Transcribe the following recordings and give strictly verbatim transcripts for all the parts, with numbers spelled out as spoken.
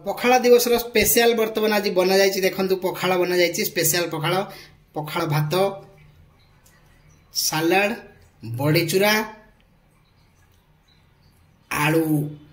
पखाड़ दिवस स्पेशल बर्तमान आज बना जाइए देखंतु पखाड़ बना जाइए स्पेशल पखाड़ पखाड़ भात सालाड बड़ी चूरा आलू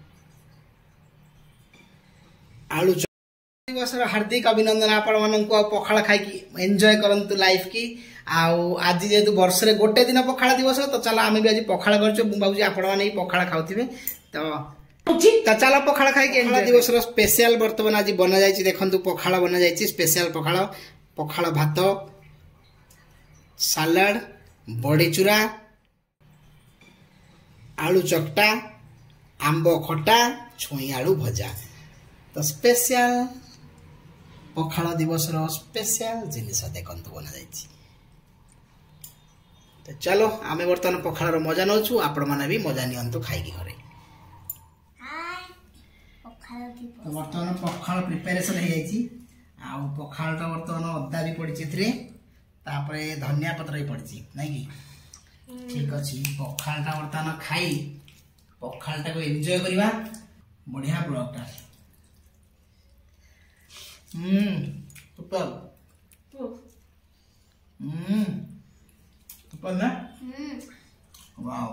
आलू दिवस हार्दिक अभिनंदन आपण मानक पखाड़ खाई एंजॉय करंतु लाइफ की आउ आज जेहेतु वर्ष रे गोटे दिन पखाड़ दिवस तो चलो आम भी आज पखाड़ कर भाई आपण मैंने पखाड़ खाऊे तो तो चलो पखाड़ खाई पखाड़ दिवस स्पेशल बर्तमान आज बना जाइए देखंतु पखाड़ बना जाइए स्पेशल पखाड़ पखाड़ भात सालाड बड़ी चूरा आलू चकटा आंब खटा छुई आलू भजा तो स्पेशल पखाड़ दिवस स्पेशल जिनिस देखंतु बना जाइए तो चलो आमे बर्तमान पखाड़ मजा नौचु आपण माने भी मजा नियंतु खाई घरे तो बर्तमान पखाड़ प्रिपेरेसन हो जाइए आउ पखाड़ टा बर्तमान अदा भी पड़ी तापरे धनिया पत्र भी पड़ी नहीं कि ठीक अच्छे पखाड़ टा बर्तमान खाई पखाड़ टा को एंजॉय करवा बढ़िया ब्लॉगटा हम्म सुपर हम्म सुपर ना वाओ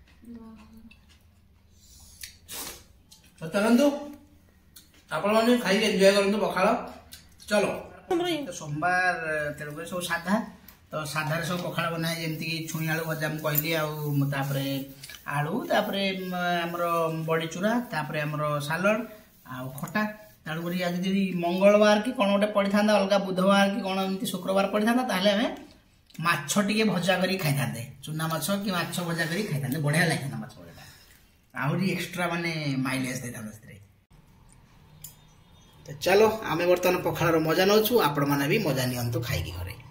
तो चलंतु आपण माने खाई एंजॉय करंतु पखाड़ चलो तो सोमवार तेणुक सब साधा तो साधा सब पखाड़ बनाए जमती कि छुई आलू भजा मुझे कहली आउे आलू तापरे आमर बड़ी चूरा तापरे आमर सालड आ खटा तेणुक आज यदि मंगलवार कि कौन गोटे पड़ी था अलग बुधवार कि कौन एमती शुक्रवार पड़ी था आम माछ टे भजा कर खाई था चूना माछ कि माछ भजा कर खाई था बढ़िया लगे था माछ भजा आहरी एक्सट्रा माने माइलेज दे था तो चलो आमे बर्तमान पखाड़ मजा नौचु आपण माने भी मजा नियंतु खाई घरे।